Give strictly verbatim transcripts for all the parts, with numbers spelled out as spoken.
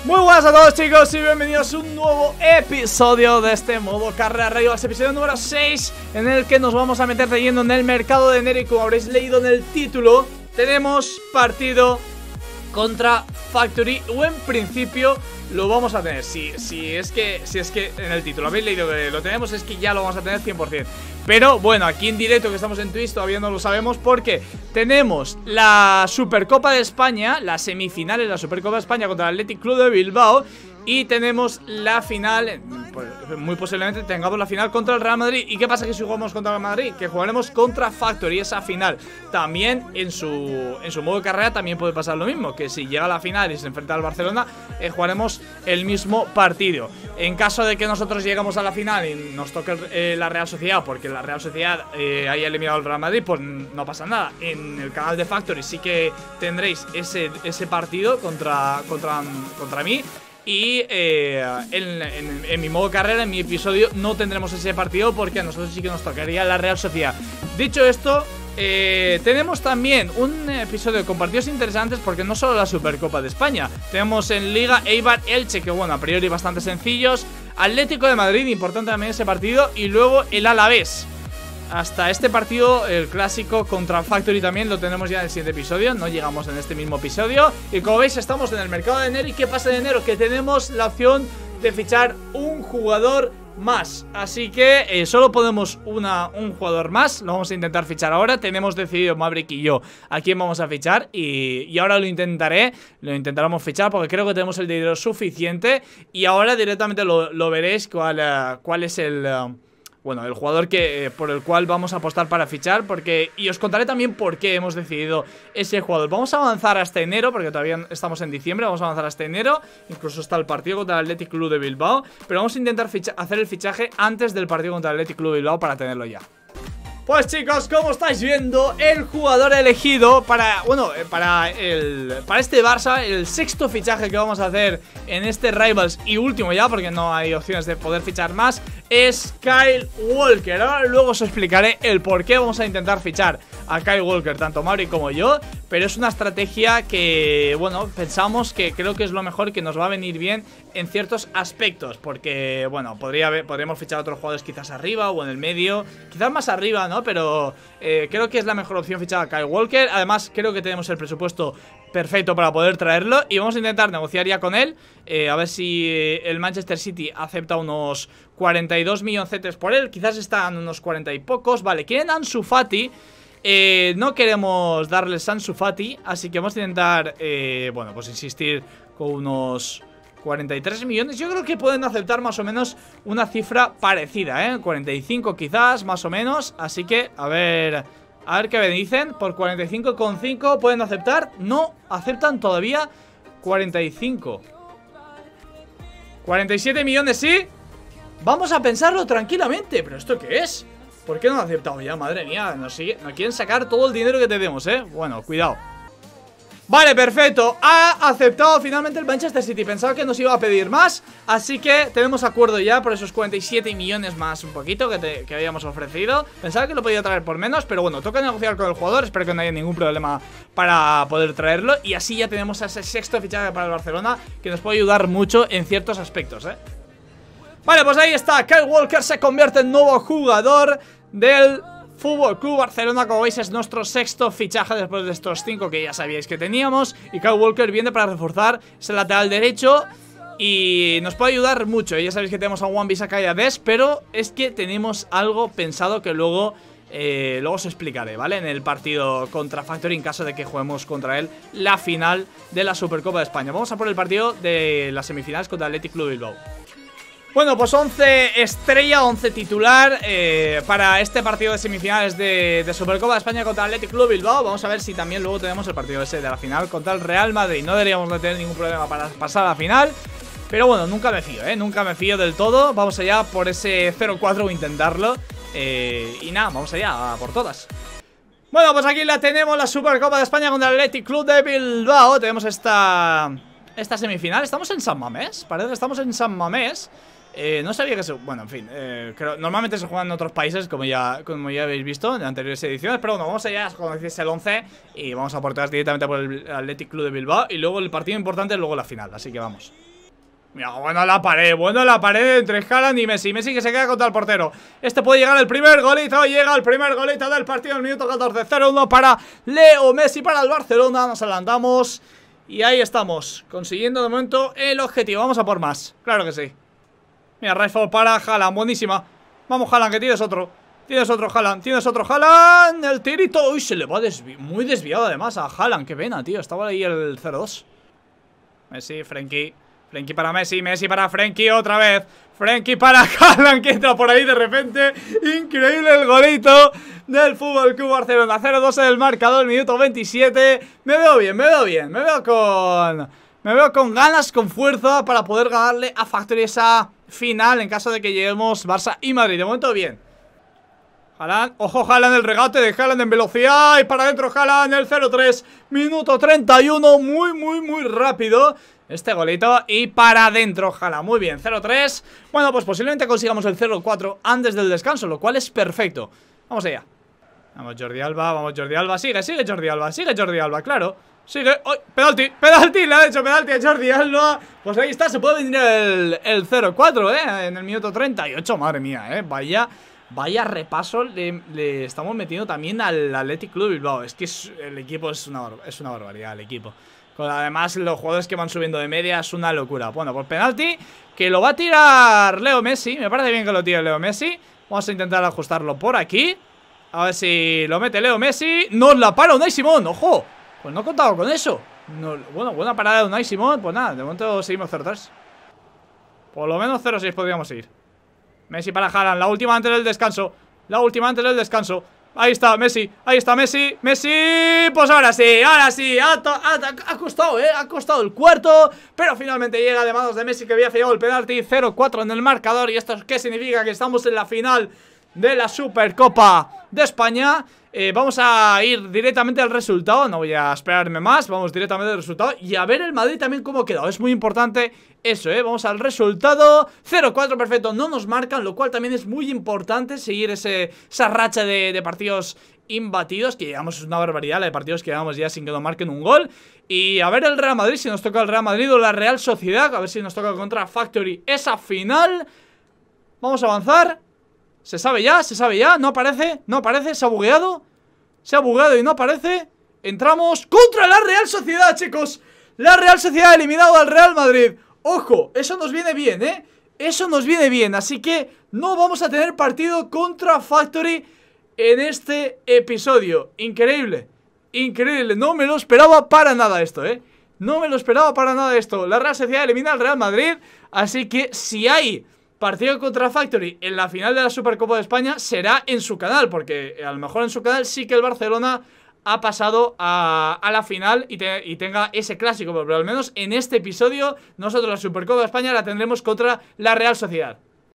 Muy buenas a todos, chicos, y bienvenidos a un nuevo episodio de este modo Carrera Rivals, episodio número seis, en el que nos vamos a meter de lleno en el mercado de enero. Y como habréis leído en el título, tenemos partido contra Factory, o en principio lo vamos a tener. Si, si, es que, si es que en el título habéis leído que lo tenemos, es que ya lo vamos a tener cien por cien. Pero bueno, aquí en directo, que estamos en Twitch, todavía no lo sabemos, porque tenemos la Supercopa de España, las semifinales de la Supercopa de España contra el Athletic Club de Bilbao. Y tenemos la final, pues muy posiblemente tengamos la final contra el Real Madrid. ¿Y qué pasa que si jugamos contra el Real Madrid? Que jugaremos contra Factory, esa final. También en su, en su modo de carrera también puede pasar lo mismo, que si llega a la final y se enfrenta al Barcelona, eh, jugaremos el mismo partido. En caso de que nosotros llegamos a la final y nos toque eh, la Real Sociedad, porque la Real Sociedad eh, haya eliminado al Real Madrid, pues no pasa nada. En el canal de Factory sí que tendréis ese, ese partido contra, contra, contra mí. Y eh, en, en, en mi modo carrera, en mi episodio, no tendremos ese partido, porque a nosotros sí que nos tocaría la Real Sociedad. Dicho esto, eh, tenemos también un episodio con partidos interesantes, porque no solo la Supercopa de España. Tenemos en Liga Eibar Elche, que bueno, a priori bastante sencillos. Atlético de Madrid, importante también ese partido. Y luego el Alavés. Hasta este partido, el clásico contra Factory, también lo tenemos ya en el siguiente episodio. No llegamos en este mismo episodio. Y como veis, estamos en el mercado de enero. ¿Y qué pasa de enero? Que tenemos la opción de fichar un jugador más. Así que eh, solo podemos una, un jugador más. Lo vamos a intentar fichar ahora. Tenemos decidido, Maverick y yo, a quién vamos a fichar. Y, y ahora lo intentaré. Lo intentaremos fichar porque creo que tenemos el dinero suficiente. Y ahora directamente lo, lo veréis cuál, uh, cuál es el... Uh, Bueno, el jugador que eh, por el cual vamos a apostar para fichar, porque y os contaré también por qué hemos decidido ese jugador. Vamos a avanzar hasta enero, porque todavía estamos en diciembre. Vamos a avanzar hasta enero. Incluso está el partido contra el Athletic Club de Bilbao. Pero vamos a intentar hacer el fichaje antes del partido contra el Athletic Club de Bilbao para tenerlo ya. Pues chicos, como estáis viendo, el jugador elegido para, bueno, para el para este Barça, el sexto fichaje que vamos a hacer en este Rivals y último ya, porque no hay opciones de poder fichar más, es Kyle Walker. Ahora luego os explicaré el por qué vamos a intentar fichar a Kyle Walker, tanto Mauri como yo, pero es una estrategia que, bueno, pensamos que creo que es lo mejor, que nos va a venir bien en ciertos aspectos, porque, bueno, podría haber, podríamos fichar a otros jugadores quizás arriba o en el medio, quizás más arriba, ¿no? Pero eh, creo que es la mejor opción fichar a Kyle Walker. Además, creo que tenemos el presupuesto perfecto para poder traerlo y vamos a intentar negociar ya con él, eh, a ver si eh, el Manchester City acepta unos cuarenta y dos milloncetes por él. Quizás están unos cuarenta y pocos. Vale, quieren Ansu Fati. Eh, no queremos darles Ansu Fati, así que vamos a intentar, eh, bueno, pues insistir con unos cuarenta y tres millones. Yo creo que pueden aceptar más o menos una cifra parecida, ¿eh? cuarenta y cinco quizás, más o menos. Así que, a ver, a ver qué me dicen. Por cuarenta y cinco coma cinco pueden aceptar. No, aceptan todavía cuarenta y cinco. cuarenta y siete millones, sí. Vamos a pensarlo tranquilamente. ¿Pero esto qué es? ¿Por qué no han aceptado ya? Madre mía, nos, sigue, nos quieren sacar todo el dinero que tenemos, ¿eh? Bueno, cuidado. Vale, perfecto. Ha aceptado finalmente el Manchester City. Pensaba que nos iba a pedir más, así que tenemos acuerdo ya por esos cuarenta y siete millones más un poquito que, te, que habíamos ofrecido. Pensaba que lo podía traer por menos, pero bueno, toca negociar con el jugador. Espero que no haya ningún problema para poder traerlo. Y así ya tenemos ese sexto fichaje para el Barcelona, que nos puede ayudar mucho en ciertos aspectos, ¿eh? Vale, pues ahí está. Kyle Walker se convierte en nuevo jugador del Fútbol Club Barcelona. Como veis, es nuestro sexto fichaje después de estos cinco que ya sabíais que teníamos. Y Kyle Walker viene para reforzar ese lateral derecho y nos puede ayudar mucho. Ya sabéis que tenemos a Wan-Bissaka y a Dest, pero es que tenemos algo pensado que luego eh, luego os explicaré, ¿vale? En el partido contra Factory, en caso de que juguemos contra él la final de la Supercopa de España. Vamos a por el partido de las semifinales contra el Athletic Club Bilbao. Bueno, pues once estrella, once titular eh, para este partido de semifinales de, de Supercopa de España contra el Athletic Club Bilbao. Vamos a ver si también luego tenemos el partido ese de la final contra el Real Madrid. No deberíamos de tener ningún problema para pasar a la final, pero bueno, nunca me fío, ¿eh? Nunca me fío del todo. Vamos allá por ese cero cuatro o intentarlo. eh, Y nada, vamos allá a por todas. Bueno, pues aquí la tenemos, la Supercopa de España contra el Athletic Club de Bilbao. Tenemos esta, esta semifinal. Estamos en San Mamés, parece que estamos en San Mamés. Eh, no sabía que se... Bueno, en fin, eh, creo, normalmente se juegan en otros países, como ya, como ya habéis visto en anteriores ediciones. Pero bueno, vamos allá, como decís, el once. Y vamos a portar directamente por el Athletic Club de Bilbao. Y luego el partido importante, luego la final, así que vamos. Mira, bueno la pared, bueno la pared entre Haaland y Messi. Messi que se queda contra el portero. Este puede llegar el primer golito. Llega el primer golito del partido, el minuto catorce. Cero uno para Leo Messi, para el Barcelona. Nos adelantamos y ahí estamos, consiguiendo de momento el objetivo. Vamos a por más, claro que sí. Mira, rifle para Haaland, buenísima. Vamos Haaland, que tienes otro. Tienes otro Haaland, tienes otro Haaland. El tirito, uy, se le va desvi muy desviado además a Haaland. Qué pena, tío, estaba ahí el cero dos. Messi, Frenkie. Frenkie para Messi, Messi para Frenkie otra vez. Frenkie para Haaland, que entra por ahí de repente. Increíble el golito del F C Barcelona. Cero dos en el marcador, minuto veintisiete. Me veo bien, me veo bien. Me veo con... Me veo con ganas, con fuerza para poder ganarle a Factory esa final en caso de que lleguemos Barça y Madrid. De momento bien. Haaland, ojo Haaland, el regate de Haaland en velocidad. Y para adentro Haaland, el cero tres. Minuto treinta y uno, muy, muy, muy rápido este golito, y para adentro Haaland, muy bien, cero tres. Bueno, pues posiblemente consigamos el cero cuatro antes del descanso, lo cual es perfecto. Vamos allá. Vamos Jordi Alba, vamos Jordi Alba. Sigue, sigue Jordi Alba, sigue Jordi Alba, claro. Sigue, ¡oh! Penalti, penalti, le ha hecho penalti a Jordi Alba. Pues ahí está, se puede venir el, el cero cuatro, eh, en el minuto treinta y ocho, madre mía, eh, vaya... Vaya repaso le, le estamos metiendo también al Athletic Club Bilbao. Es que es, el equipo es una, es una barbaridad, el equipo. Con además los jugadores que van subiendo de media es una locura. Bueno, por penalti, que lo va a tirar Leo Messi. Me parece bien que lo tire Leo Messi. Vamos a intentar ajustarlo por aquí. A ver si lo mete Leo Messi. Nos la para Unai Simón, ojo. Pues no he contado con eso. No, bueno, buena parada de Unai Simón. Pues nada, de momento seguimos cero tres. Por lo menos cero seis podríamos ir. Messi para Haaland, la última antes del descanso. La última antes del descanso. Ahí está Messi, ahí está Messi. Messi, pues ahora sí, ahora sí. Ha, ha, ha costado, eh, ha costado el cuarto, pero finalmente llega de manos de Messi, que había fallado el penalti. Cero cuatro en el marcador. ¿Y esto qué significa? Que estamos en la final de la Supercopa de España. eh, Vamos a ir directamente al resultado. No voy a esperarme más, vamos directamente al resultado. Y a ver el Madrid también cómo ha quedado. Es muy importante eso, eh, vamos al resultado. Cero cuatro, perfecto, no nos marcan, lo cual también es muy importante. Seguir ese, esa racha de, de partidos imbatidos, que llevamos una barbaridad, la de partidos que llevamos ya sin que nos marquen un gol. Y a ver el Real Madrid, si nos toca el Real Madrid o la Real Sociedad. A ver si nos toca contra Factory esa final. Vamos a avanzar. Se sabe ya, se sabe ya, no aparece, no aparece, se ha bugueado. Se ha bugueado y no aparece. Entramos contra la Real Sociedad, chicos. La Real Sociedad ha eliminado al Real Madrid. Ojo, eso nos viene bien, ¿eh? Eso nos viene bien, así que no vamos a tener partido contra Factory en este episodio. Increíble, increíble, no me lo esperaba para nada esto, ¿eh? No me lo esperaba para nada esto. La Real Sociedad elimina al Real Madrid, así que si hay partido contra Factory en la final de la Supercopa de España, será en su canal, porque a lo mejor en su canal sí que el Barcelona ha pasado a, a la final y, te, y tenga ese clásico, pero al menos en este episodio nosotros la Supercopa de España la tendremos contra la Real Sociedad.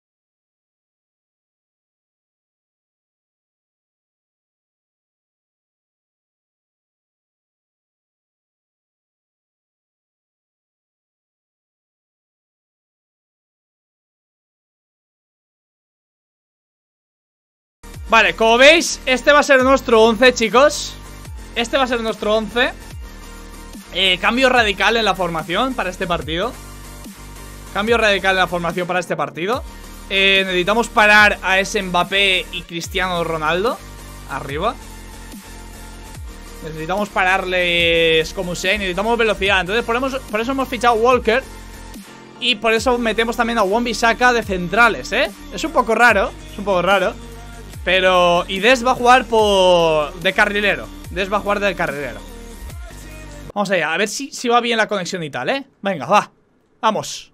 Vale, como veis, este va a ser nuestro once, chicos. Este va a ser nuestro once. eh, Cambio radical en la formación para este partido. Cambio radical en la formación para este partido. eh, Necesitamos parar a ese Mbappé y Cristiano Ronaldo arriba. Necesitamos pararles como sea. Necesitamos velocidad. Entonces por, hemos, por eso hemos fichado Walker. Y por eso metemos también a Wan-Bissaka de centrales, ¿eh? Es un poco raro, es un poco raro. Pero... Y Des va a jugar por... de carrilero. Des va a jugar de carrilero. Vamos allá, a ver si, si va bien la conexión y tal, ¿eh? Venga, va. Vamos.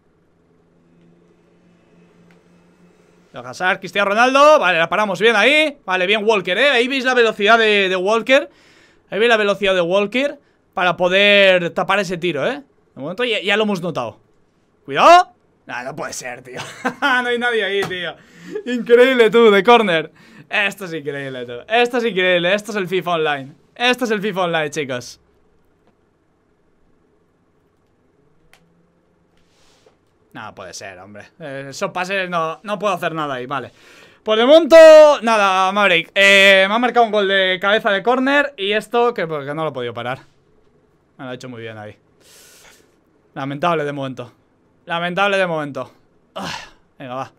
Hazard, Cristiano Ronaldo. Vale, la paramos bien ahí. Vale, bien Walker, ¿eh? Ahí veis la velocidad de, de Walker. Ahí veis la velocidad de Walker para poder tapar ese tiro, ¿eh? De momento ya, ya lo hemos notado. Cuidado. Nah, no puede ser, tío. No hay nadie ahí, tío. Increíble, tú, de corner. Esto es increíble, tú. Esto es increíble. Esto es el FIFA Online. Esto es el FIFA Online, chicos. No puede ser, hombre. eh, Esos pases no, no puedo hacer nada ahí, vale. Pues de momento, nada, Maverick. eh, Me ha marcado un gol de cabeza de córner. Y esto, que porque no lo he podido parar. Me lo ha hecho muy bien ahí. Lamentable de momento. Lamentable de momento. Ah, venga, va.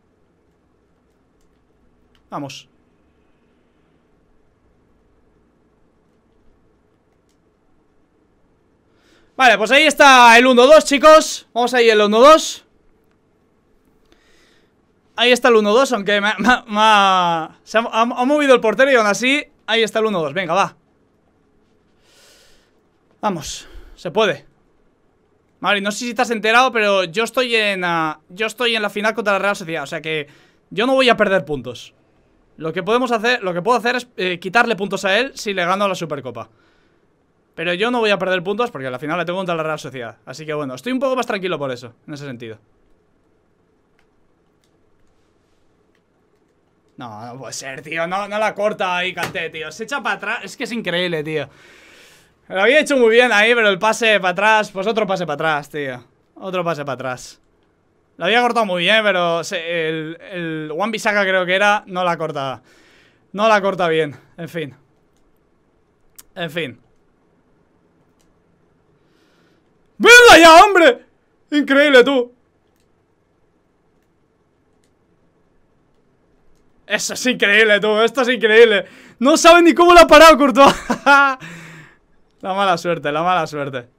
Vamos. Vale, pues ahí está el uno dos, chicos. Vamos ahí el uno dos. Ahí está el uno dos, aunque me, me, me ha, se ha, ha, ha movido el portero y aún así ahí está el uno dos, venga, va. Vamos, se puede. Vale, no sé si te has enterado, pero yo estoy en uh, yo estoy en la final contra la Real Sociedad, o sea que yo no voy a perder puntos. Lo que podemos hacer, lo que puedo hacer es eh, quitarle puntos a él si le gano a la Supercopa. Pero yo no voy a perder puntos porque a la final la tengo contra la Real Sociedad. Así que bueno, estoy un poco más tranquilo por eso, en ese sentido. No, no puede ser, tío. No, no la corta ahí, Kanté, tío. Se echa para atrás. Es que es increíble, tío. Lo había hecho muy bien ahí, pero el pase para atrás. Pues otro pase para atrás, tío. Otro pase para atrás. Lo había cortado muy bien, pero se, el, el Wan-Bissaka creo que era. No la corta. No la corta bien. En fin. En fin. ¡Venga ya, hombre! Increíble, tú. Eso es increíble, tú. Esto es increíble. No saben ni cómo lo ha parado, Courtois. La mala suerte, la mala suerte.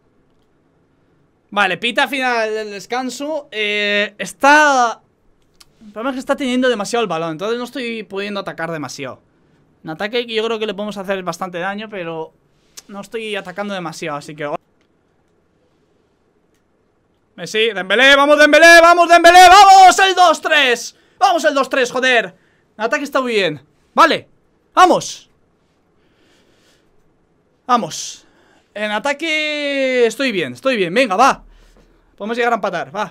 Vale, pita final del descanso. eh, Está... El problema es que está teniendo demasiado el balón. Entonces no estoy pudiendo atacar demasiado. En ataque yo creo que le podemos hacer bastante daño, pero no estoy atacando demasiado, así que... Messi, Dembélé, vamos Dembélé, vamos Dembélé, vamos el dos tres. Vamos el dos tres, joder. El ataque está muy bien. Vale, vamos. Vamos. En ataque estoy bien, estoy bien, venga, va. Podemos llegar a empatar, va.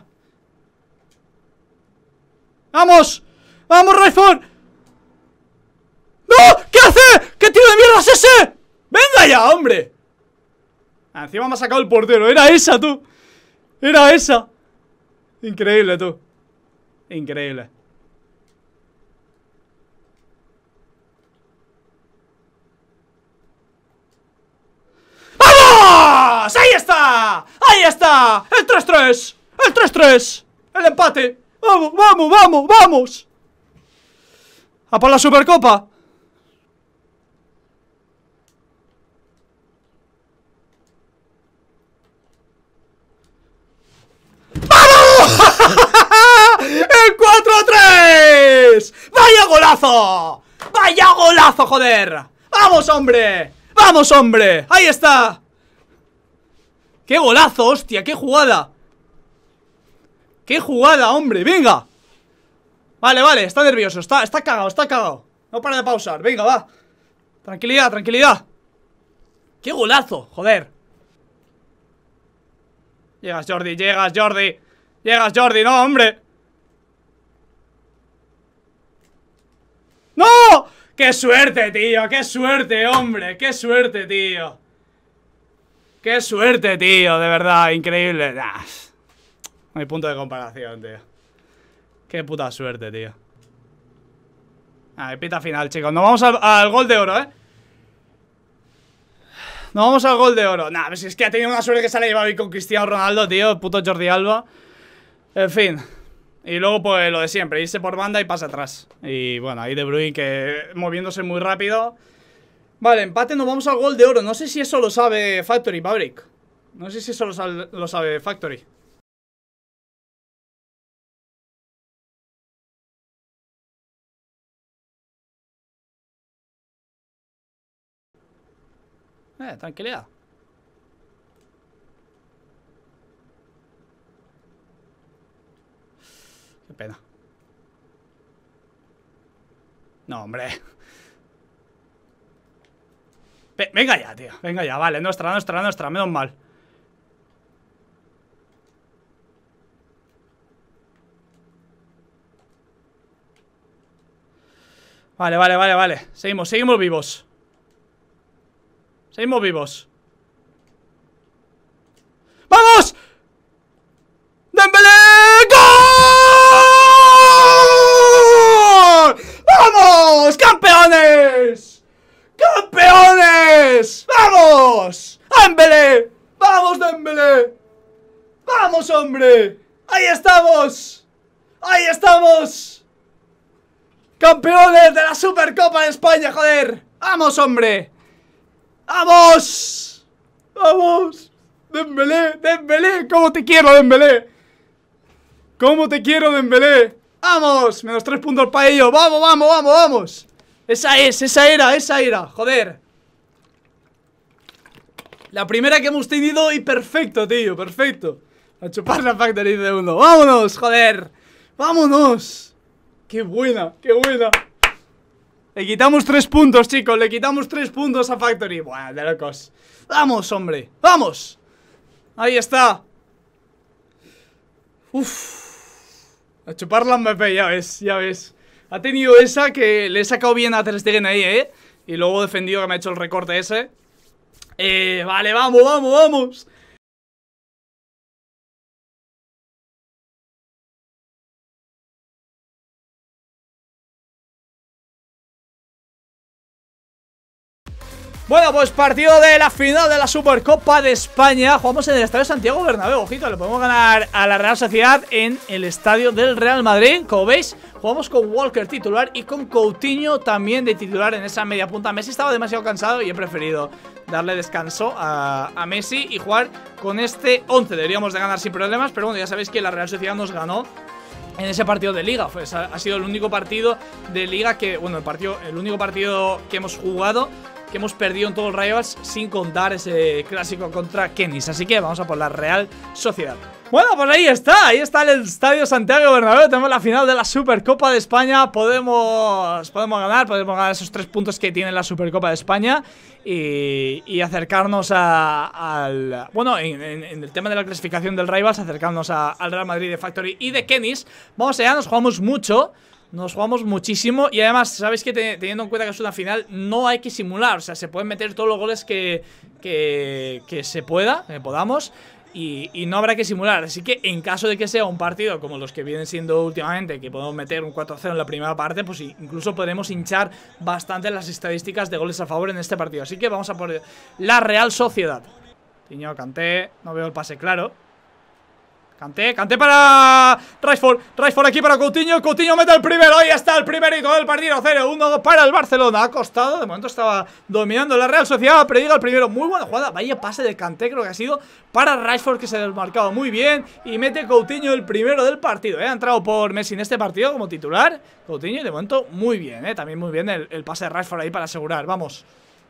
¡Vamos! ¡Vamos, Rashford! ¡No! ¿Qué hace? ¿Qué tiro de mierda es ese? ¡Venga ya, hombre! Ah, encima me ha sacado el portero, era esa, tú. Era esa. Increíble, tú. Increíble. ¡Vamos! ¡Ahí está! ¡Ahí está! ¡El tres tres! ¡El tres tres! ¡El empate! ¡Vamos, vamos, vamos, vamos! ¡A por la Supercopa! ¡El cuatro tres! ¡Vaya golazo! ¡Vaya golazo, joder! ¡Vamos, hombre! ¡Vamos, hombre! ¡Ahí está! ¡Qué golazo, hostia! ¡Qué jugada! ¡Qué jugada, hombre! ¡Venga! Vale, vale, está nervioso, está, está cagado, está cagado. No para de pausar, venga, va. Tranquilidad, tranquilidad. ¡Qué golazo, joder! Llegas, Jordi, llegas, Jordi. Llegas, Jordi, no, hombre. ¡No! ¡Qué suerte, tío! ¡Qué suerte, hombre! ¡Qué suerte, tío! ¡Qué suerte, tío! De verdad, increíble. Nah, no hay punto de comparación, tío. ¡Qué puta suerte, tío! Ah, pita final, chicos. Nos vamos al, al gol de oro, ¿eh? Nos vamos al gol de oro. Nah, pues es que ha tenido una suerte que se le ha llevado ahí con Cristiano Ronaldo, tío. Puto Jordi Alba. En fin. Y luego, pues, lo de siempre. Irse por banda y pasa atrás. Y, bueno, ahí De Bruyne que moviéndose muy rápido. Vale, empate, nos vamos al gol de oro. No sé si eso lo sabe Factory, Maverick. No sé si eso lo sabe, lo sabe Factory. Eh, tranquilidad. Qué pena. No, hombre. Ve, venga ya, tío. Venga ya, vale. Nuestra, nuestra, nuestra. Menos mal. Vale, vale, vale, vale. Seguimos, seguimos vivos. Seguimos vivos. ¡Vamos! ¡Dembélé! ¡Gol! ¡Vamos! ¡Campeones! ¡Campeones! ¡Vamos! ¡Dembélé! ¡Vamos, Dembélé! ¡Vamos, hombre! hombre! ¡Ahí estamos! ¡Ahí estamos! ¡Campeones de la Supercopa de España, joder! ¡Vamos, hombre! ¡Vamos! ¡Vamos! ¡Dembélé! ¡Dembélé! ¿Cómo te quiero, Dembélé? ¿Cómo te quiero, Dembélé? ¡Vamos! Menos tres puntos para ello. ¡Vamos, vamos, vamos, vamos! Esa es, esa era, esa era. Joder. La primera que hemos tenido y perfecto, tío, perfecto. A chupar la Factory de uno. ¡Vámonos, joder! ¡Vámonos! ¡Qué buena, qué buena! Le quitamos tres puntos, chicos. Le quitamos tres puntos a Factory. Buah, de locos. ¡Vamos, hombre! ¡Vamos! Ahí está. Uff. A chupar la M V P, ya ves, ya ves. Ha tenido esa que le he sacado bien a Ter Stegen ahí, eh. Y luego he defendido que me ha hecho el recorte ese. Eh, vale, vamos, vamos, vamos. Bueno, pues partido de la final de la Supercopa de España. Jugamos en el Estadio Santiago Bernabéu. Ojito, le podemos ganar a la Real Sociedad en el estadio del Real Madrid. Como veis, jugamos con Walker titular y con Coutinho también de titular en esa media punta. Messi estaba demasiado cansado y he preferido darle descanso a, a Messi y jugar con este once. Deberíamos de ganar sin problemas, pero bueno, ya sabéis que la Real Sociedad nos ganó en ese partido de Liga. Pues ha, ha sido el único partido de Liga que, bueno, el partido, el único partido que hemos jugado, que hemos perdido en todos los rivals, sin contar ese clásico contra Kenis. Así que vamos a por la Real Sociedad. Bueno, pues ahí está, ahí está el Estadio Santiago Bernabéu. Tenemos la final de la Supercopa de España. Podemos, podemos ganar, podemos ganar esos tres puntos que tiene la Supercopa de España y, y acercarnos a, al... Bueno, en, en, en el tema de la clasificación del Rivals, acercarnos a, al Real Madrid de Factory y de Kenis. Vamos allá, nos jugamos mucho. Nos jugamos muchísimo y además, sabéis que te, teniendo en cuenta que es una final, no hay que simular. O sea, se pueden meter todos los goles que, que, que se pueda, que podamos, y, y no habrá que simular. Así que en caso de que sea un partido como los que vienen siendo últimamente, que podemos meter un cuatro cero en la primera parte, pues incluso podremos hinchar bastante las estadísticas de goles a favor en este partido. Así que vamos a por la Real Sociedad. Tiño, Kanté, no veo el pase claro. Kanté, Kanté para Rashford, Rashford aquí para Coutinho, Coutinho mete el primero, ahí está el primerito del partido, cero uno para el Barcelona. Ha costado, de momento estaba dominando la Real Sociedad, pero llega el primero, muy buena jugada, vaya pase de Kanté, creo que ha sido para Rashford, que se ha desmarcado muy bien y mete Coutinho el primero del partido, ¿eh? Ha entrado por Messi en este partido como titular, Coutinho, y de momento muy bien, ¿eh? También muy bien el, el pase de Rashford ahí para asegurar, vamos.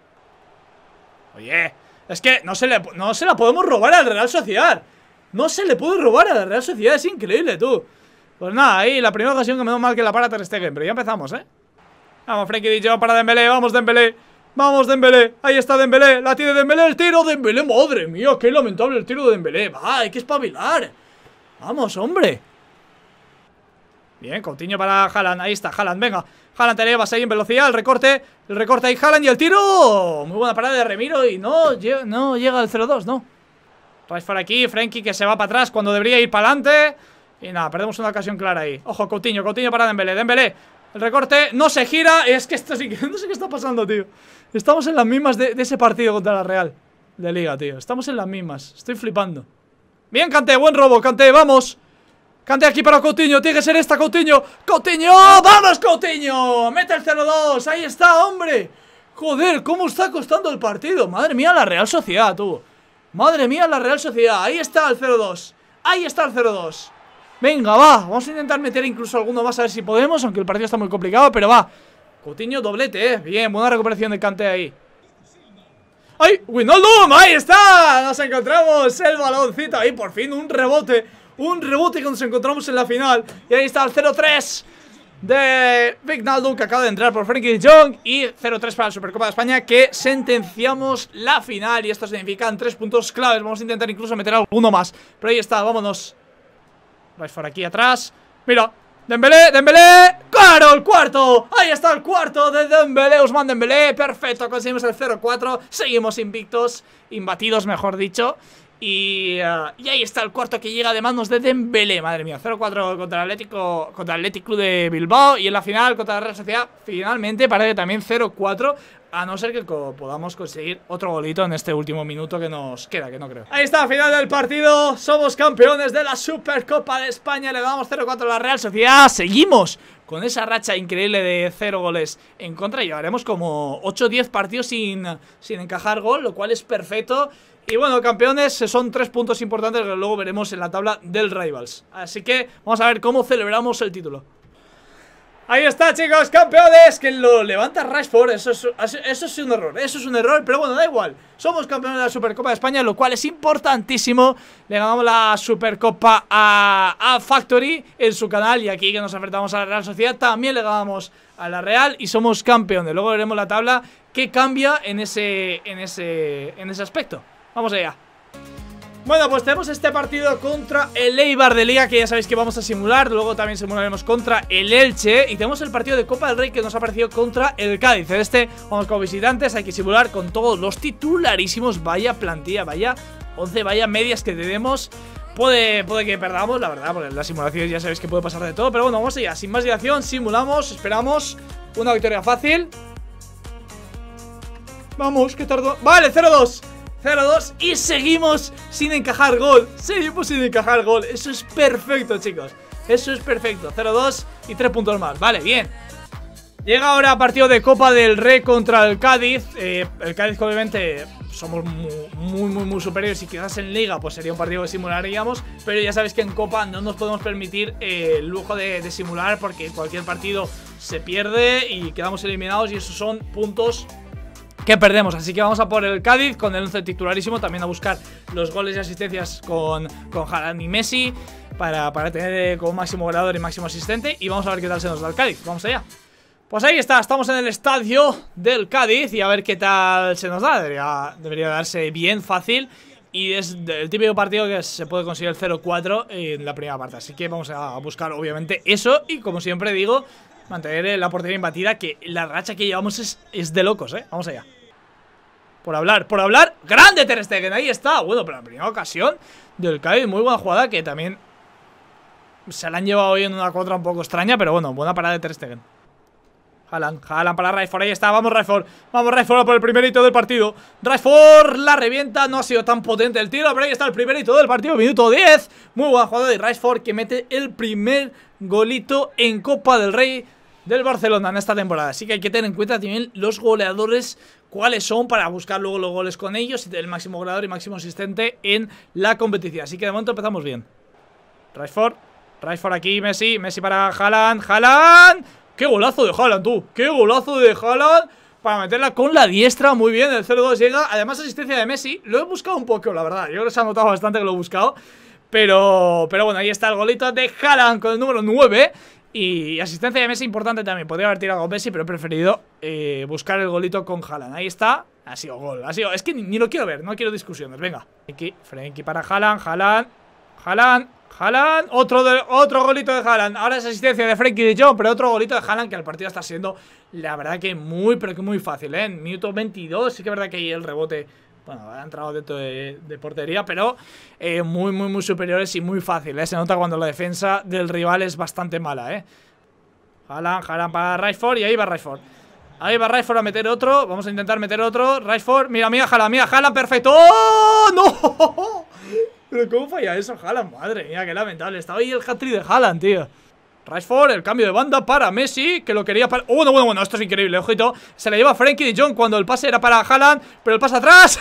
Oye, es que no se, le, no se la podemos robar al Real Sociedad. No se le puede robar a la Real Sociedad, es increíble, tú. Pues nada, ahí la primera ocasión que me da mal que la para Ter Stegen, pero ya empezamos, ¿eh? Vamos, Frenkie de Jong para Dembélé, vamos Dembélé. Vamos Dembélé, ahí está Dembélé, la tiene Dembélé, el tiro, Dembélé, madre mía, qué lamentable el tiro de Dembélé. Va, hay que espabilar. Vamos, hombre. Bien, Coutinho para Haaland, ahí está, Haaland, venga. Haaland te llevas ahí en velocidad, el recorte, el recorte ahí Haaland y el tiro. Muy buena parada de Remiro y no, no llega al cero dos, no. Rashford aquí, Frenkie que se va para atrás cuando debería ir para adelante. Y nada, perdemos una ocasión clara ahí. Ojo, Coutinho, Coutinho para Dembélé, Dembélé. El recorte no se gira. Es que esto sí que no sé qué está pasando, tío. Estamos en las mismas de, de ese partido contra la Real de Liga, tío. Estamos en las mismas, estoy flipando. Bien, Kanté, buen robo, Kanté, vamos. Kanté aquí para Coutinho, tiene que ser esta, Coutinho. Coutinho, vamos Coutinho. Mete el cero dos, ahí está, hombre. Joder, cómo está costando el partido. Madre mía, la Real Sociedad, tú. Madre mía, la Real Sociedad. Ahí está el cero dos. Ahí está el cero dos. Venga, va. Vamos a intentar meter incluso alguno más a ver si podemos. Aunque el partido está muy complicado, pero va. Coutinho doblete, eh. Bien, buena recuperación de Kanté ahí. ¡Ay! ¡Wijnaldum! ¡Ahí está! Nos encontramos el baloncito. Ahí por fin un rebote. Un rebote que nos encontramos en la final. Y ahí está el cero tres de Wijnaldum, que acaba de entrar por Frenkie de Jong. Y cero tres para la Supercopa de España, que sentenciamos la final. Y esto significan tres puntos claves. Vamos a intentar incluso meter alguno más, pero ahí está, vámonos. Vais por aquí atrás. Mira, Dembélé, Dembélé. ¡Claro, el cuarto! Ahí está el cuarto de Dembélé, Ousmane Dembélé. Perfecto, conseguimos el cero cuatro. Seguimos invictos, imbatidos mejor dicho. Y, uh, y ahí está el cuarto que llega de manos de Dembélé. Madre mía, cero cuatro contra el Atlético, contra el Athletic Club de Bilbao. Y en la final contra la Real Sociedad finalmente parece también cero cuatro. A no ser que podamos conseguir otro golito en este último minuto que nos queda, que no creo. Ahí está, final del partido. Somos campeones de la Supercopa de España. Le damos cero cuatro a la Real Sociedad. Seguimos con esa racha increíble de cero goles en contra. Llevaremos como ocho o diez partidos sin, sin encajar gol, lo cual es perfecto. Y bueno, campeones, son tres puntos importantes que luego veremos en la tabla del Rivals. Así que vamos a ver cómo celebramos el título. Ahí está, chicos, campeones. Que lo levanta Rashford, eso es, eso es un error. Eso es un error, pero bueno, da igual. Somos campeones de la Supercopa de España, lo cual es importantísimo. Le ganamos la Supercopa a, a Factory en su canal. Y aquí que nos enfrentamos a la Real Sociedad, también le ganamos a la Real y somos campeones. Luego veremos la tabla que cambia en ese, en ese, en ese aspecto. Vamos allá. Bueno, pues tenemos este partido contra el Eibar de Liga, que ya sabéis que vamos a simular. Luego también simularemos contra el Elche. Y tenemos el partido de Copa del Rey que nos ha aparecido contra el Cádiz. En este vamos como visitantes, hay que simular con todos los titularísimos. Vaya plantilla, vaya once, vaya medias que tenemos. Puede, puede que perdamos, la verdad, porque en las simulaciones ya sabéis que puede pasar de todo. Pero bueno, vamos allá, sin más dilación, simulamos, esperamos una victoria fácil. Vamos, que tardó. Vale, cero dos cero dos y seguimos sin encajar gol. Seguimos sin encajar gol. Eso es perfecto, chicos. Eso es perfecto. cero dos y tres puntos más. Vale, bien. Llega ahora partido de Copa del Rey contra el Cádiz. eh, El Cádiz, obviamente, somos muy, muy, muy, muy superiores. Y quizás en Liga pues sería un partido que simularíamos. Pero ya sabéis que en Copa no nos podemos permitir eh, el lujo de, de simular, porque cualquier partido se pierde y quedamos eliminados. Y esos son puntos que perdemos, así que vamos a por el Cádiz con el once titularísimo, también a buscar los goles y asistencias con, con Haaland y Messi para, para tener eh, como máximo goleador y máximo asistente. Y vamos a ver qué tal se nos da el Cádiz, vamos allá. Pues ahí está, estamos en el estadio del Cádiz y a ver qué tal se nos da. Debería, debería darse bien fácil. Y es el típico partido que se puede conseguir el cero cuatro en la primera parte, así que vamos a buscar obviamente eso. Y como siempre digo, mantener la portería imbatida, que la racha que llevamos es, es de locos, eh. Vamos allá. Por hablar, por hablar, grande Ter Stegen, ahí está. Bueno, pero la primera ocasión del Cádiz, muy buena jugada, que también se la han llevado hoy en una contra un poco extraña, pero bueno, buena parada de Ter Stegen. Haaland, Haaland para Rashford, ahí está, vamos Rashford, vamos Rashford por el primerito del partido. Rashford la revienta, no ha sido tan potente el tiro, pero ahí está el primerito del partido, minuto diez. Muy buena jugada de Rashford, que mete el primer golito en Copa del Rey del Barcelona en esta temporada. Así que hay que tener en cuenta también los goleadores, cuáles son, para buscar luego los goles con ellos y tener el máximo goleador y máximo asistente en la competición. Así que de momento empezamos bien. Rashford, Rashford aquí, Messi, Messi para Haaland, Haaland. ¡Qué golazo de Haaland, tú! ¡Qué golazo de Haaland! Para meterla con la diestra, muy bien, el cero dos llega. Además asistencia de Messi, lo he buscado un poco, la verdad. Yo creo que se ha notado bastante que lo he buscado. Pero, pero bueno, ahí está el golito de Haaland con el número nueve. Y asistencia de Messi importante también. Podría haber tirado con Messi, pero he preferido eh, buscar el golito con Haaland. Ahí está. Ha sido gol. Ha sido. Es que ni, ni lo quiero ver. No quiero discusiones. Venga. Frenkie, Frenkie para Haaland. Haaland. Haaland. Haaland. Otro, de, otro golito de Haaland. Ahora es asistencia de Frenkie de Jong, pero otro golito de Haaland, que el partido está siendo, la verdad, que muy, pero que muy fácil, ¿eh? En minuto veintidós. Sí que es verdad que ahí el rebote, bueno, ha entrado dentro de, de portería, pero eh, muy, muy, muy superiores y muy fácil, ¿eh? Se nota cuando la defensa del rival es bastante mala, ¿eh? Haaland, Haaland para Rashford y ahí va Rashford. Ahí va Rashford a meter otro. Vamos a intentar meter otro. Rashford, mira, mira, Haaland, mira, Haaland, perfecto. ¡Oh, no! Pero ¿cómo falla eso, Haaland? Madre mía, qué lamentable. Estaba ahí el hat-trick de Haaland, tío. Rashford, el cambio de banda para Messi, que lo quería para... Oh, bueno, bueno, bueno, esto es increíble, ojito. Se le lleva Frenkie de Jong cuando el pase era para Haaland, pero el pase atrás.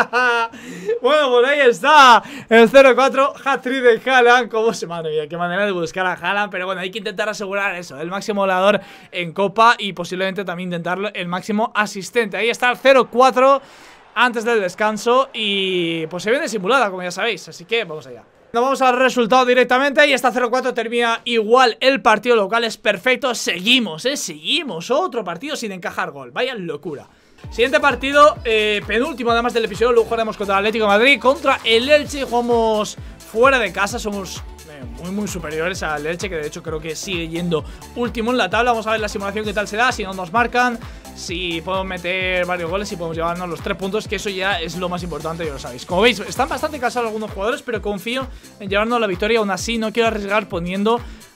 Bueno, pues ahí está el cero cuatro, hat-trick de Haaland. Cómo se... Madre mía, qué manera de buscar a Haaland. Pero bueno, hay que intentar asegurar eso, el máximo goleador en Copa. Y posiblemente también intentarlo el máximo asistente. Ahí está el cero cuatro antes del descanso. Y pues se viene simulada, como ya sabéis. Así que vamos allá. Nos vamos al resultado directamente. Y está cero cuatro, termina igual el partido local. Es perfecto, seguimos, eh, seguimos. Otro partido sin encajar gol, vaya locura. Siguiente partido, eh, penúltimo además del episodio. Luego jugaremos contra el Atlético de Madrid, contra el Elche. Jugamos fuera de casa, somos eh, muy muy superiores al Elche, que de hecho creo que sigue yendo último en la tabla. Vamos a ver la simulación qué tal se da, si no nos marcan, si podemos meter varios goles y podemos llevarnos los tres puntos, que eso ya es lo más importante, ya lo sabéis. Como veis, están bastante cansados algunos jugadores, pero confío en llevarnos la victoria. Aún así, no quiero arriesgar poniendo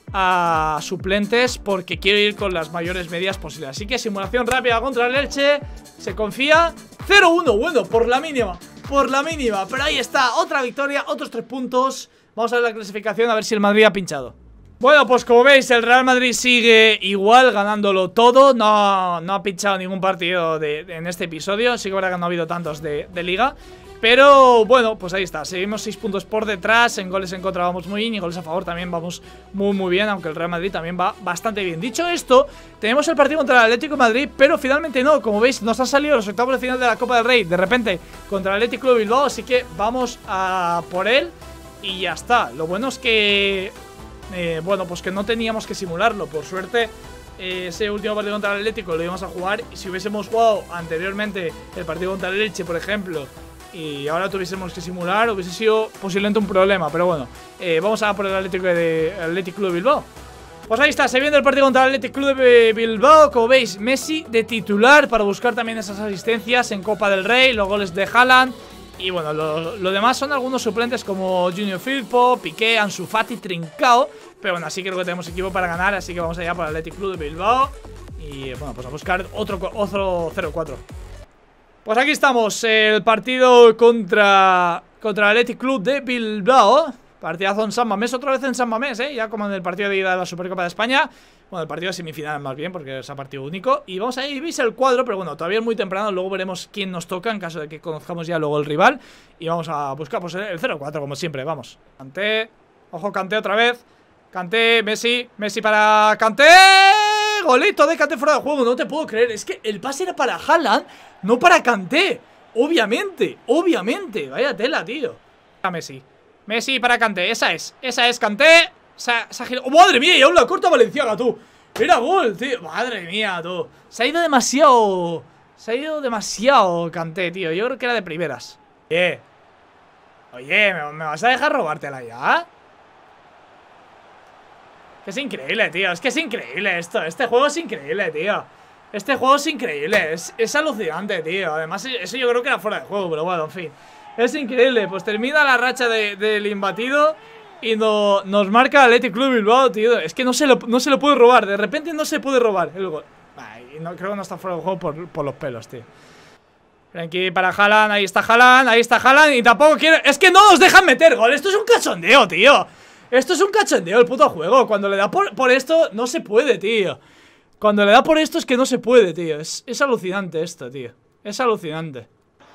a suplentes porque quiero ir con las mayores medias posibles. Así que simulación rápida contra el Elche. Se confía. cero uno, bueno, por la mínima. Por la mínima, pero ahí está, otra victoria, otros tres puntos. Vamos a ver la clasificación, a ver si el Madrid ha pinchado. Bueno, pues como veis, el Real Madrid sigue igual, ganándolo todo. No, no ha pinchado ningún partido de, de, en este episodio. Sí que verdad que no ha habido tantos de, de Liga. Pero bueno, pues ahí está, seguimos seis puntos por detrás. En goles en contra vamos muy bien y goles a favor también vamos muy muy bien, aunque el Real Madrid también va bastante bien. Dicho esto, tenemos el partido contra el Atlético de Madrid, pero finalmente no. Como veis, nos han salido los octavos de final de la Copa del Rey de repente contra el Atlético de Bilbao, así que vamos a por él y ya está. Lo bueno es que eh, bueno, pues que no teníamos que simularlo. Por suerte, eh, ese último partido contra el Atlético lo íbamos a jugar, y si hubiésemos jugado anteriormente el partido contra el Elche, por ejemplo, y ahora tuviésemos que simular, hubiese sido posiblemente un problema. Pero bueno, eh, vamos a por el Atlético de, Atlético Club de Bilbao. Pues ahí está, se viene el partido contra el Atlético Club de Bilbao. Como veis, Messi de titular para buscar también esas asistencias en Copa del Rey, los goles de Haaland. Y bueno, lo, lo demás son algunos suplentes como Junior Firpo, Piqué, Ansu Fati, Trincao. Pero bueno, así creo que tenemos equipo para ganar, así que vamos allá por el Atlético Club de Bilbao. Y bueno, pues a buscar otro, otro cero cuatro. Pues aquí estamos, el partido contra, contra el Athletic Club de Bilbao. Partidazo en San Mamés, otra vez en San Mamés, ¿eh? Ya como en el partido de ida de la Supercopa de España. Bueno, el partido de semifinales más bien, porque es a partido único. Y vamos a ir, veis el cuadro, pero bueno, todavía es muy temprano. Luego veremos quién nos toca en caso de que conozcamos ya luego el rival. Y vamos a buscar pues el cero cuatro, como siempre, vamos. Kanté, ojo, Kanté otra vez. Kanté, Messi, Messi para Kanté. Golito de Kanté fuera de juego, no te puedo creer. Es que el pase era para Haaland, no para Kanté. Obviamente, obviamente. Vaya tela, tío. A Messi, Messi para Kanté, esa es, esa es Kanté. Se ha, se ha girado. ¡Oh, madre mía! Y aún la corta Valenciaga, tú. Era gol, tío. Madre mía, tú. Se ha ido demasiado. Se ha ido demasiado Kanté, tío. Yo creo que era de primeras. Oye, Oye, ¿me, me vas a dejar robártela ya? Es increíble, tío. Es que es increíble esto. Este juego es increíble, tío. Este juego es increíble. Es, es alucinante, tío. Además, eso yo creo que era fuera de juego, pero bueno, en fin. Es increíble. Pues termina la racha de, del imbatido y no, nos marca el Athletic Club Bilbao, tío. Es que no se, lo, no se lo puede robar. De repente no se puede robar el gol. Ay, no, creo que no está fuera de juego por, por los pelos, tío. Aquí para Haaland. Ahí está Haaland. Ahí está Haaland. Y tampoco quiere... Es que no nos dejan meter gol. Esto es un cachondeo, tío. Esto es un cachondeo el puto juego. Cuando le da por, por esto, no se puede, tío. Cuando le da por esto es que no se puede, tío. Es, es alucinante esto, tío. Es alucinante.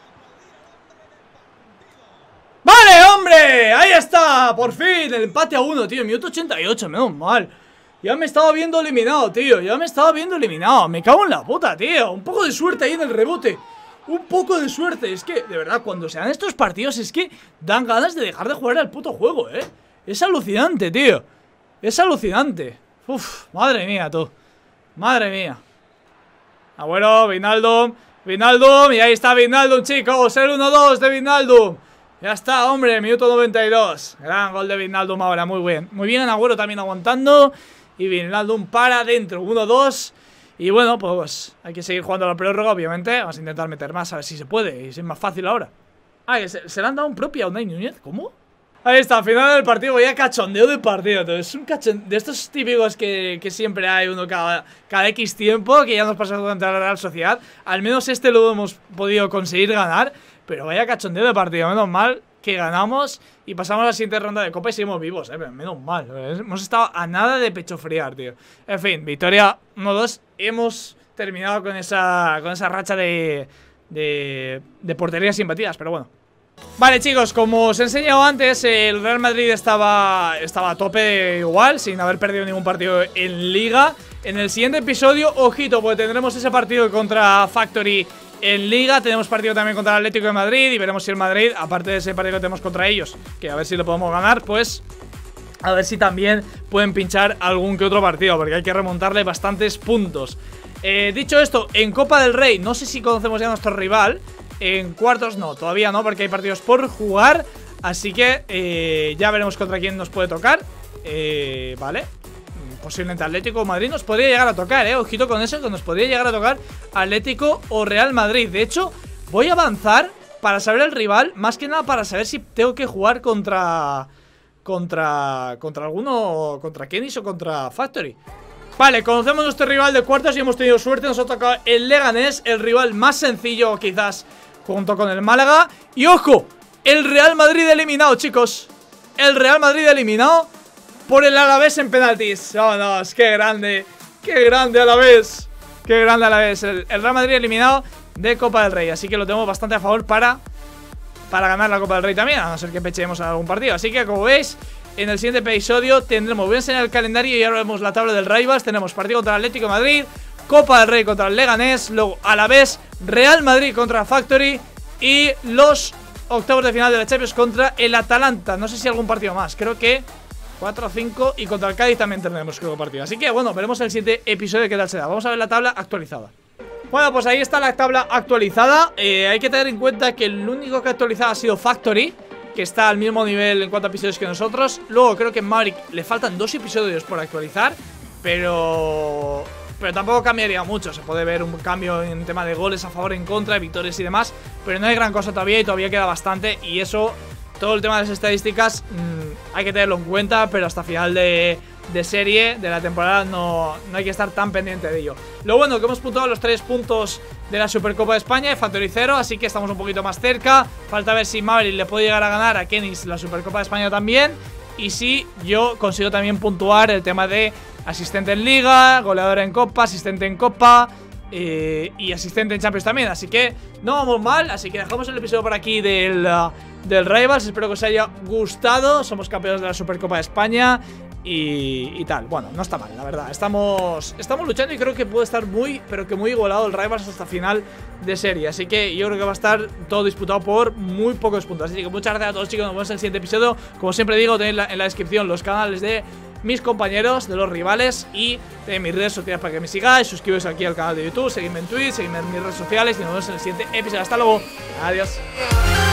¡Vale, hombre! Ahí está, por fin, el empate a uno, tío. Minuto ochenta y ocho, menos mal. Ya me estaba viendo eliminado, tío. Ya me estaba viendo eliminado. Me cago en la puta, tío. Un poco de suerte ahí en el rebote. Un poco de suerte. Es que, de verdad, cuando se dan estos partidos es que dan ganas de dejar de jugar al puto juego, eh. Es alucinante, tío. Es alucinante. Uf, madre mía, tú. Madre mía. Abuelo, Wijnaldum. Wijnaldum, y ahí está Wijnaldum, chicos. El uno dos de Wijnaldum. Ya está, hombre, minuto noventa y dos. Gran gol de Wijnaldum ahora, muy bien. Muy bien, Agüero también aguantando. Y Wijnaldum para adentro, uno dos. Y bueno, pues hay que seguir jugando a la prórroga, obviamente. Vamos a intentar meter más, a ver si se puede. Y es más fácil ahora. Ah, que se, se le han dado un propio a Unai Núñez, ¿cómo? Ahí está, final del partido, voy a cachondeo de partido. Entonces, es un cachondeo de estos típicos que, que siempre hay uno cada, cada X tiempo, que ya nos pasó contra la Real Sociedad. Al menos este lo hemos podido conseguir ganar. Pero vaya cachondeo de partido, menos mal que ganamos y pasamos a la siguiente ronda de Copa y seguimos vivos, eh, pero menos mal. Hemos estado a nada de pecho friar, tío. En fin, victoria uno dos. Hemos terminado con esa, con esa racha de, de, de porterías sin batidas, pero bueno. Vale, chicos, como os he enseñado antes, el Real Madrid estaba, estaba a tope igual, sin haber perdido ningún partido en Liga. En el siguiente episodio, ojito, porque tendremos ese partido contra Factory en Liga. Tenemos partido también contra el Atlético de Madrid y veremos si el Madrid, aparte de ese partido que tenemos contra ellos, que a ver si lo podemos ganar, pues a ver si también pueden pinchar algún que otro partido, porque hay que remontarle bastantes puntos. eh, Dicho esto, en Copa del Rey, no sé si conocemos ya a nuestro rival. En cuartos no, todavía no, porque hay partidos por jugar. Así que eh, ya veremos contra quién nos puede tocar. eh, Vale, posiblemente Atlético o Madrid nos podría llegar a tocar, eh. Ojito con eso, que nos podría llegar a tocar Atlético o Real Madrid. De hecho, voy a avanzar para saber el rival, más que nada para saber si tengo que jugar contra... Contra... Contra alguno... Contra Kenis o contra Factory. Vale, conocemos nuestro rival de cuartos y hemos tenido suerte. Nos ha tocado el Leganés, el rival más sencillo quizás junto con el Málaga. Y ojo, el Real Madrid eliminado, chicos. El Real Madrid eliminado por el Alavés en penaltis. Vámonos, qué grande. Qué grande Alavés. Qué grande Alavés. El, el Real Madrid eliminado de Copa del Rey. Así que lo tenemos bastante a favor para, para ganar la Copa del Rey también, a no ser que pechemos algún partido. Así que como veis, en el siguiente episodio tendremos, voy a enseñar el calendario y ahora vemos la tabla del Rivals. Tenemos partido contra el Atlético de Madrid, Copa del Rey contra el Leganés, luego Alavés, Real Madrid contra Factory y los octavos de final de la Champions contra el Atalanta. No sé si algún partido más, creo que cuatro o cinco, y contra el Cádiz también tendremos creo partido. Así que bueno, veremos el siguiente episodio qué tal será. Vamos a ver la tabla actualizada. Bueno, pues ahí está la tabla actualizada. eh, Hay que tener en cuenta que el único que ha actualizado ha sido Factory, que está al mismo nivel en cuanto a episodios que nosotros. Luego creo que en Maverick le faltan dos episodios por actualizar, pero... Pero tampoco cambiaría mucho. Se puede ver un cambio en tema de goles a favor, en contra, de victorias y demás, pero no hay gran cosa todavía y todavía queda bastante. Y eso, todo el tema de las estadísticas, mmm, hay que tenerlo en cuenta, pero hasta final de, de serie, de la temporada, no, no hay que estar tan pendiente de ello. Lo bueno, que hemos puntuado los tres puntos de la Supercopa de España, de Factory cero, así que estamos un poquito más cerca. Falta ver si Maverick le puede llegar a ganar a Kenis la Supercopa de España también, y si yo consigo también puntuar el tema de asistente en Liga, goleador en Copa, asistente en Copa eh, y asistente en Champions también. Así que no vamos mal, así que dejamos el episodio por aquí del, uh, del Rivals. Espero que os haya gustado. Somos campeones de la Supercopa de España y, y tal. Bueno, no está mal, la verdad. Estamos, estamos luchando y creo que puede estar muy, pero que muy igualado el Rivals hasta final de serie. Así que yo creo que va a estar todo disputado por muy pocos puntos. Así que muchas gracias a todos, chicos. Nos vemos en el siguiente episodio. Como siempre digo, tenéis la, en la descripción los canales de mis compañeros, de los rivales, y de mis redes sociales para que me sigáis. Suscribiros aquí al canal de YouTube, seguidme en Twitch, seguidme en mis redes sociales y nos vemos en el siguiente episodio. Hasta luego, adiós.